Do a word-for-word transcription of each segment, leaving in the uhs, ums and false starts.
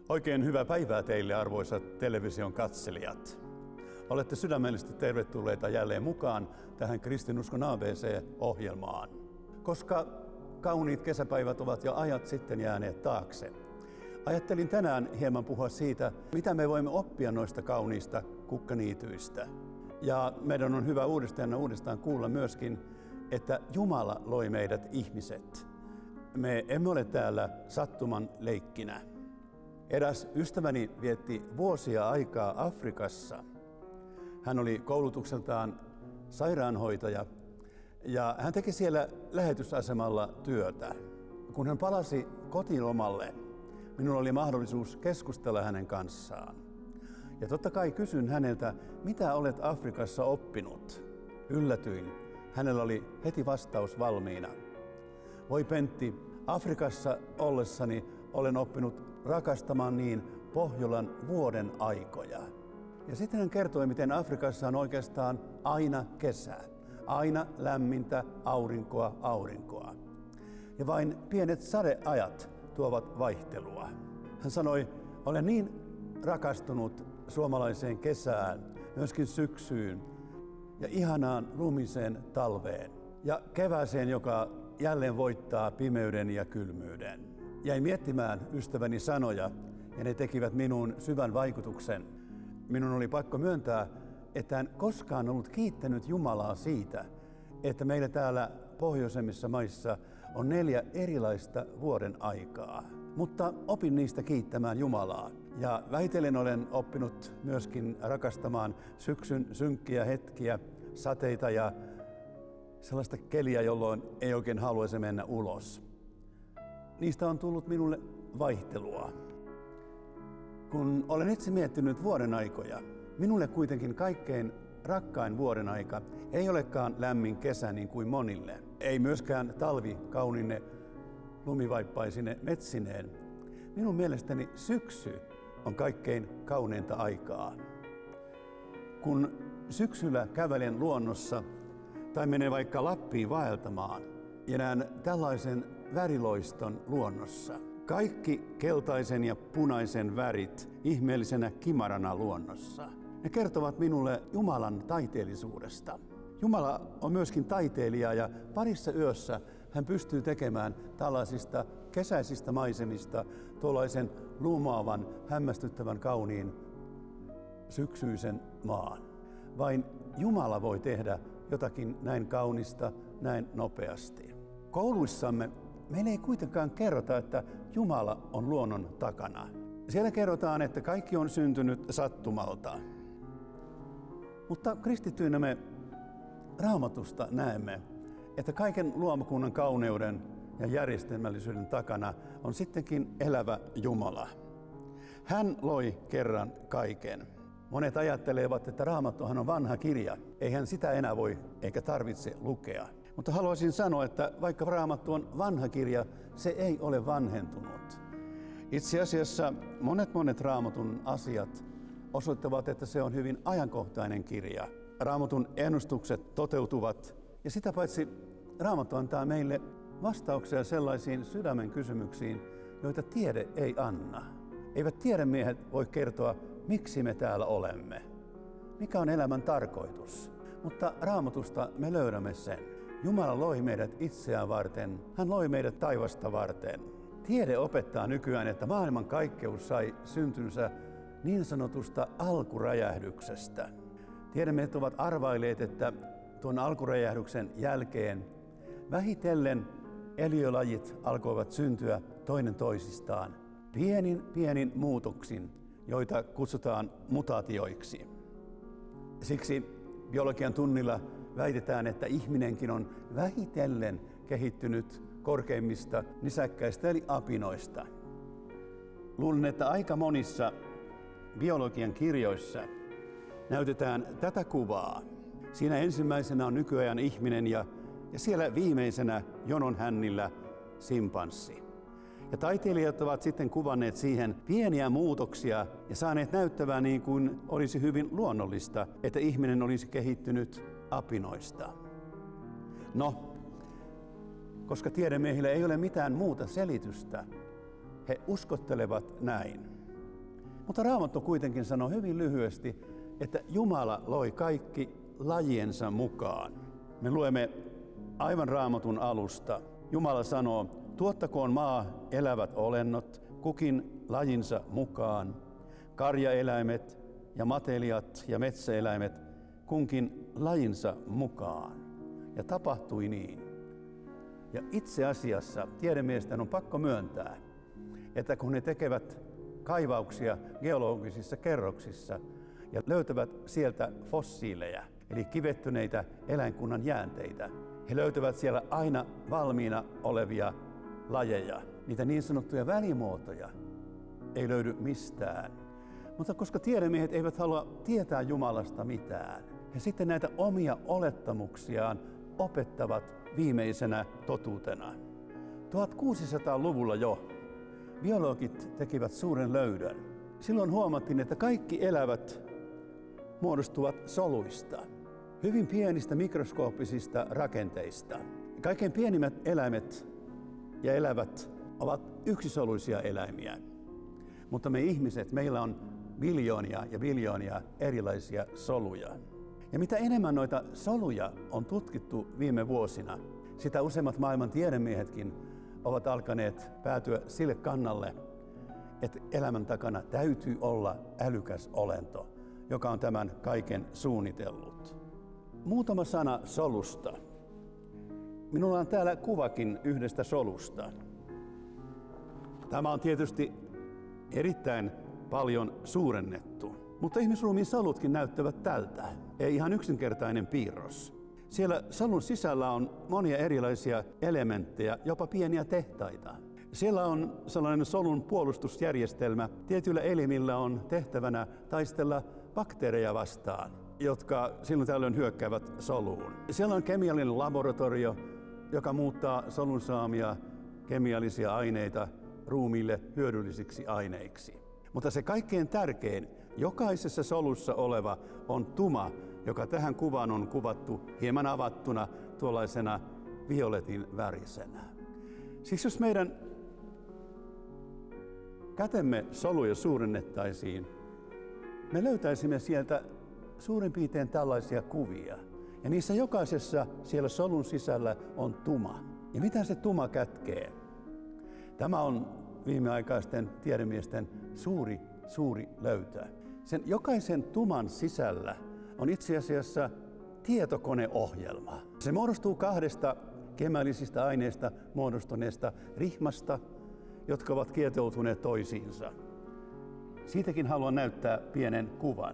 Oikein hyvää päivää teille, arvoisat television katselijat. Olette sydämellisesti tervetulleita jälleen mukaan tähän Kristinuskon A B C-ohjelmaan. Koska kauniit kesäpäivät ovat jo ajat sitten jääneet taakse, ajattelin tänään hieman puhua siitä, mitä me voimme oppia noista kauniista kukkaniityistä. Ja meidän on hyvä uudestaan ja uudestaan kuulla myöskin, että Jumala loi meidät ihmiset. Me emme ole täällä sattuman leikkinä. Eräs ystäväni vietti vuosia aikaa Afrikassa. Hän oli koulutukseltaan sairaanhoitaja ja hän teki siellä lähetysasemalla työtä. Kun hän palasi kotilomalle, minulla oli mahdollisuus keskustella hänen kanssaan. Ja totta kai kysyn häneltä, mitä olet Afrikassa oppinut? Yllätyin. Hänellä oli heti vastaus valmiina. Voi Pentti, Afrikassa ollessani olen oppinut rakastamaan niin Pohjolan vuoden aikoja. Ja sitten hän kertoi, miten Afrikassa on oikeastaan aina kesää. Aina lämmintä aurinkoa aurinkoa. Ja vain pienet sadeajat tuovat vaihtelua. Hän sanoi, olen niin rakastunut suomalaiseen kesään, myöskin syksyyn ja ihanaan lumiseen talveen ja kevääseen, joka jälleen voittaa pimeyden ja kylmyyden. Jäin miettimään ystäväni sanoja ja ne tekivät minuun syvän vaikutuksen. Minun oli pakko myöntää, että en koskaan ollut kiittänyt Jumalaa siitä, että meillä täällä pohjoisemmissa maissa on neljä erilaista vuoden aikaa. Mutta opin niistä kiittämään Jumalaa. Ja vähitellen olen oppinut myöskin rakastamaan syksyn synkkiä hetkiä, sateita ja sellaista keliä, jolloin ei oikein haluaisi mennä ulos. Niistä on tullut minulle vaihtelua. Kun olen itse miettinyt vuoden aikoja, minulle kuitenkin kaikkein rakkain vuoden aika ei olekaan lämmin kesä niin kuin monille. Ei myöskään talvi kaunine lumivaippaisine metsineen. Minun mielestäni syksy on kaikkein kauneinta aikaa. Kun syksyllä kävelen luonnossa tai menen vaikka Lappiin vaeltamaan ja näen tällaisen väriloiston luonnossa. Kaikki keltaisen ja punaisen värit ihmeellisenä kimarana luonnossa. Ne kertovat minulle Jumalan taiteellisuudesta. Jumala on myöskin taiteilija ja parissa yössä hän pystyy tekemään tällaisista kesäisistä maisemista tuollaisen lumaavan, hämmästyttävän kauniin syksyisen maan. Vain Jumala voi tehdä jotakin näin kaunista, näin nopeasti. Kouluissamme meille ei kuitenkaan kerrota, että Jumala on luonnon takana. Siellä kerrotaan, että kaikki on syntynyt sattumalta. Mutta kristittyinä me Raamatusta näemme, että kaiken luomakunnan kauneuden ja järjestelmällisyyden takana on sittenkin elävä Jumala. Hän loi kerran kaiken. Monet ajattelevat, että Raamattuhan on vanha kirja. Eihän sitä enää voi eikä tarvitse lukea. Mutta haluaisin sanoa, että vaikka Raamattu on vanha kirja, se ei ole vanhentunut. Itse asiassa monet monet Raamatun asiat osoittavat, että se on hyvin ajankohtainen kirja. Raamatun ennustukset toteutuvat ja sitä paitsi Raamattu antaa meille vastauksia sellaisiin sydämen kysymyksiin, joita tiede ei anna. Eivät tiedemiehet voi kertoa, miksi me täällä olemme. Mikä on elämän tarkoitus? Mutta Raamatusta me löydämme sen. Jumala loi meidät itseään varten. Hän loi meidät taivasta varten. Tiede opettaa nykyään, että maailman kaikkeus sai syntynsä niin sanotusta alkuräjähdyksestä. Tiedemiehet ovat arvailleet, että tuon alkuräjähdyksen jälkeen vähitellen eliölajit alkoivat syntyä toinen toisistaan pienin pienin muutoksin, joita kutsutaan mutaatioiksi. Siksi biologian tunnilla väitetään, että ihminenkin on vähitellen kehittynyt korkeimmista nisäkkäistä eli apinoista. Luulen, että aika monissa biologian kirjoissa näytetään tätä kuvaa. Siinä ensimmäisenä on nykyajan ihminen ja, ja siellä viimeisenä jonon hännillä simpanssi. Ja taiteilijat ovat sitten kuvanneet siihen pieniä muutoksia ja saaneet näyttävää niin kuin olisi hyvin luonnollista, että ihminen olisi kehittynyt apinoista. No, koska tiedemiehillä ei ole mitään muuta selitystä, he uskottelevat näin. Mutta Raamattu kuitenkin sanoo hyvin lyhyesti, että Jumala loi kaikki lajiensa mukaan. Me luemme aivan Raamatun alusta. Jumala sanoo, tuottakoon maa elävät olennot, kukin lajinsa mukaan, karjaeläimet ja matelijat ja metsäeläimet, kunkin lajinsa mukaan. Ja tapahtui niin. Ja itse asiassa tiedemiesten on pakko myöntää, että kun he tekevät kaivauksia geologisissa kerroksissa ja löytävät sieltä fossiileja, eli kivettyneitä eläinkunnan jäänteitä, he löytävät siellä aina valmiina olevia lajeja. Niitä niin sanottuja välimuotoja ei löydy mistään. Mutta koska tiedemiehet eivät halua tietää Jumalasta mitään, he sitten näitä omia olettamuksiaan opettavat viimeisenä totuutena. tuhatkuusisataaluvulla jo biologit tekivät suuren löydön. Silloin huomattiin, että kaikki elävät muodostuvat soluista, hyvin pienistä mikroskooppisista rakenteista. Kaikkein pienimmät eläimet ja elävät ovat yksisoluisia eläimiä, mutta me ihmiset, meillä on biljoonia ja biljoonia erilaisia soluja. Ja mitä enemmän noita soluja on tutkittu viime vuosina, sitä useimmat maailman tiedemiehetkin ovat alkaneet päätyä sille kannalle, että elämän takana täytyy olla älykäs olento, joka on tämän kaiken suunnitellut. Muutama sana solusta. Minulla on täällä kuvakin yhdestä solusta. Tämä on tietysti erittäin paljon suurennettu, mutta ihmisruumiin solutkin näyttävät tältä. Ei ihan yksinkertainen piirros. Siellä solun sisällä on monia erilaisia elementtejä, jopa pieniä tehtaita. Siellä on sellainen solun puolustusjärjestelmä. Tietyillä elimillä on tehtävänä taistella bakteereja vastaan, jotka silloin tällöin hyökkäävät soluun. Siellä on kemiallinen laboratorio, joka muuttaa solun saamia kemiallisia aineita ruumiille hyödyllisiksi aineiksi. Mutta se kaikkein tärkein, jokaisessa solussa oleva on tuma, joka tähän kuvaan on kuvattu hieman avattuna tuollaisena violetin värisenä. Siksi jos meidän kätemme soluja suurennettaisiin, me löytäisimme sieltä suurin piirtein tällaisia kuvia. Ja niissä jokaisessa siellä solun sisällä on tuma. Ja mitä se tuma kätkee? Tämä on viimeaikaisten tiedemiesten suuri, suuri löytö. Sen jokaisen tuman sisällä on itse asiassa tietokoneohjelma. Se muodostuu kahdesta kemiallisista aineista muodostuneesta rihmasta, jotka ovat kietoutuneet toisiinsa. Siitäkin haluan näyttää pienen kuvan.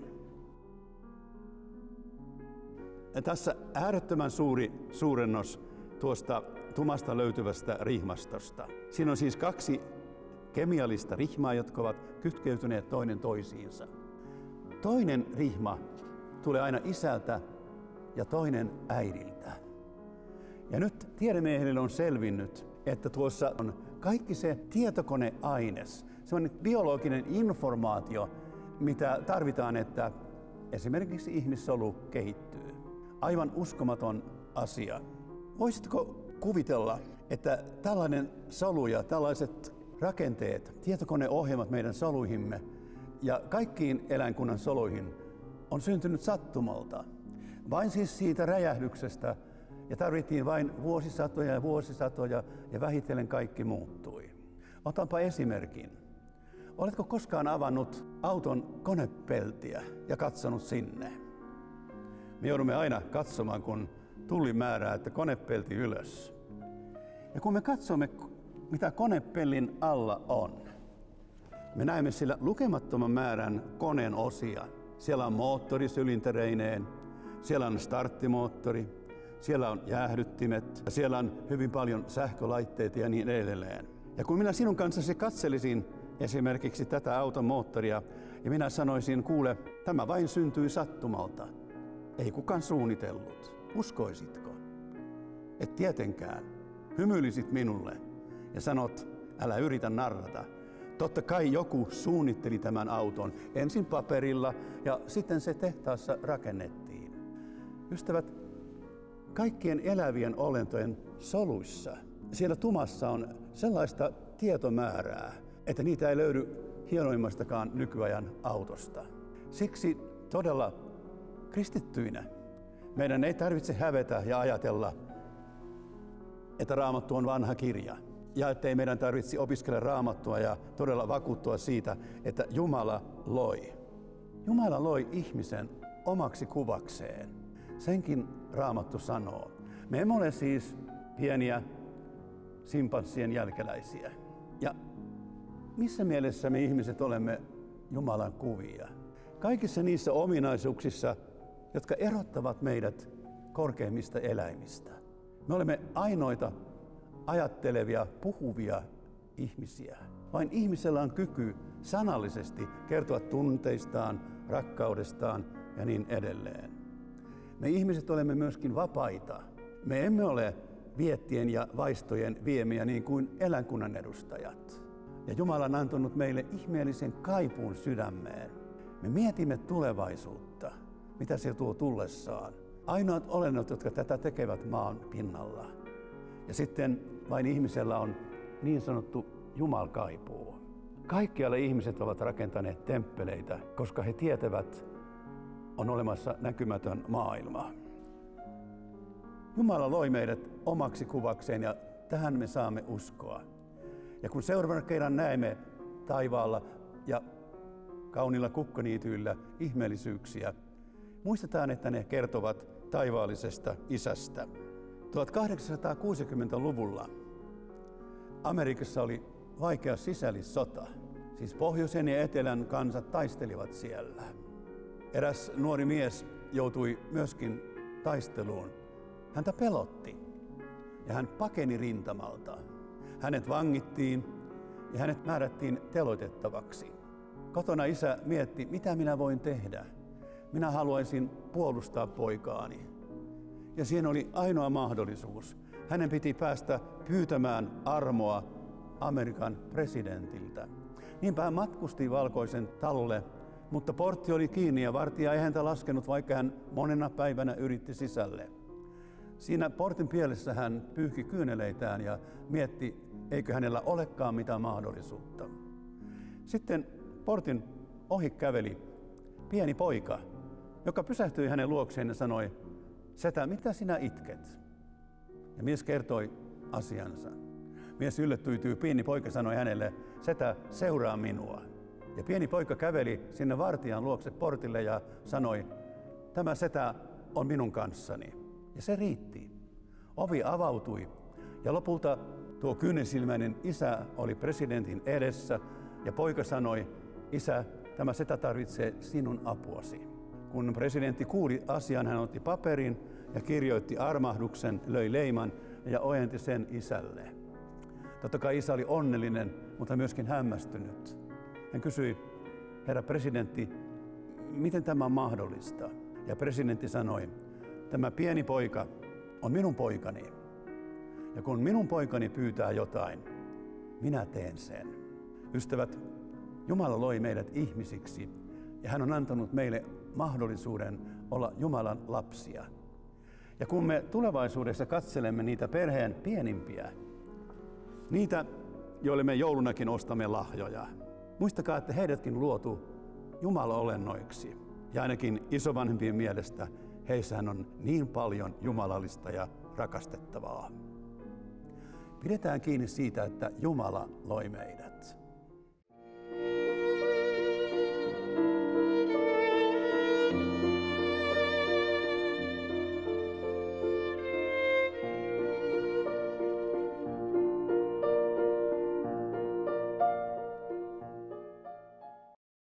Ja tässä äärettömän suuri suurennos tuosta tumasta löytyvästä rihmastosta. Siinä on siis kaksi kemiallista rihmaa, jotka ovat kytkeytyneet toinen toisiinsa. Toinen rihma tulee aina isältä ja toinen äidiltä. Ja nyt tiedemiehille on selvinnyt, että tuossa on kaikki se tietokoneaines, semmoinen biologinen informaatio, mitä tarvitaan, että esimerkiksi ihmissolu kehittyy. Aivan uskomaton asia. Voisitko kuvitella, että tällainen solu ja tällaiset rakenteet, tietokoneohjelmat meidän soluihimme ja kaikkiin eläinkunnan soluihin on syntynyt sattumalta. Vain siis siitä räjähdyksestä, ja tarvittiin vain vuosisatoja ja vuosisatoja, ja vähitellen kaikki muuttui. Otanpa esimerkin. Oletko koskaan avannut auton konepeltiä ja katsonut sinne? Me joudumme aina katsomaan, kun tulli määrää, että konepelti ylös. Ja kun me katsomme, mitä konepellin alla on, me näemme sillä lukemattoman määrän koneen osia. Siellä on moottori sylintereineen, siellä on starttimoottori, siellä on jäähdyttimet, siellä on hyvin paljon sähkölaitteita ja niin edelleen. Ja kun minä sinun kanssasi katselisin esimerkiksi tätä auton moottoria, ja minä sanoisin, kuule, tämä vain syntyi sattumalta. Ei kukaan suunnitellut. Uskoisitko? Et tietenkään. Hymyilisit minulle ja sanot, älä yritä narrata. Totta kai joku suunnitteli tämän auton ensin paperilla ja sitten se tehtaassa rakennettiin. Ystävät, kaikkien elävien olentojen soluissa, siellä tumassa on sellaista tietomäärää, että niitä ei löydy hienoimmastakaan nykyajan autosta. Siksi todella kristittyinä meidän ei tarvitse hävetä ja ajatella, että Raamattu on vanha kirja. Ja ettei meidän tarvitse opiskella Raamattua ja todella vakuuttua siitä, että Jumala loi. Jumala loi ihmisen omaksi kuvakseen. Senkin Raamattu sanoo. Me emme ole siis pieniä simpanssien jälkeläisiä. Ja missä mielessä me ihmiset olemme Jumalan kuvia? Kaikissa niissä ominaisuuksissa, jotka erottavat meidät korkeimmista eläimistä. Me olemme ainoita ajattelevia, puhuvia ihmisiä. Vain ihmisellä on kyky sanallisesti kertoa tunteistaan, rakkaudestaan ja niin edelleen. Me ihmiset olemme myöskin vapaita. Me emme ole viettien ja vaistojen viemiä niin kuin eläinkunnan edustajat. Ja Jumala on antanut meille ihmeellisen kaipuun sydämeen. Me mietimme tulevaisuutta, mitä se tuo tullessaan. Ainoat olennot, jotka tätä tekevät maan pinnalla. Ja sitten vain ihmisellä on niin sanottu jumalkaipuu. Kaikkialle ihmiset ovat rakentaneet temppeleitä, koska he tietävät, on olemassa näkymätön maailma. Jumala loi meidät omaksi kuvakseen ja tähän me saamme uskoa. Ja kun seuraavan kerran näemme taivaalla ja kauniilla kukkaniityillä ihmeellisyyksiä, muistetaan, että ne kertovat taivaallisesta Isästä. tuhatkahdeksansataakuusikymmentäluvulla Amerikassa oli vaikea sisällissota. Siis pohjoisen ja etelän kansat taistelivat siellä. Eräs nuori mies joutui myöskin taisteluun. Häntä pelotti ja hän pakeni rintamalta. Hänet vangittiin ja hänet määrättiin teloitettavaksi. Kotona isä mietti, mitä minä voin tehdä. Minä haluaisin puolustaa poikaani. Ja siinä oli ainoa mahdollisuus. Hänen piti päästä pyytämään armoa Amerikan presidentiltä. Niinpä hän matkusti Valkoisen talolle, mutta portti oli kiinni ja vartija ei häntä laskenut, vaikka hän monena päivänä yritti sisälle. Siinä portin pielessä hän pyyhki kyyneleitään ja mietti, eikö hänellä olekaan mitään mahdollisuutta. Sitten portin ohi käveli pieni poika, joka pysähtyi hänen luokseen ja sanoi, setä, mitä sinä itket? Ja mies kertoi asiansa. Mies yllättyi, pieni poika sanoi hänelle, setä, seuraa minua. Ja pieni poika käveli sinne vartijan luokse portille ja sanoi, tämä setä on minun kanssani. Ja se riitti. Ovi avautui ja lopulta tuo kyynesilmäinen isä oli presidentin edessä ja poika sanoi, isä, tämä setä tarvitsee sinun apuasi. Kun presidentti kuuli asian, hän otti paperin ja kirjoitti armahduksen, löi leiman ja ojenti sen isälle. Totta kai isä oli onnellinen, mutta myöskin hämmästynyt. Hän kysyi, herra presidentti, miten tämä on mahdollista? Ja presidentti sanoi, tämä pieni poika on minun poikani. Ja kun minun poikani pyytää jotain, minä teen sen. Ystävät, Jumala loi meidät ihmisiksi ja hän on antanut meille mahdollisuuden olla Jumalan lapsia. Ja kun me tulevaisuudessa katselemme niitä perheen pienimpiä, niitä, joille me joulunakin ostamme lahjoja, muistakaa, että heidätkin luotu Jumala-olennoiksi. Ja ainakin isovanhempien mielestä heissähän on niin paljon jumalallista ja rakastettavaa. Pidetään kiinni siitä, että Jumala loi meidät.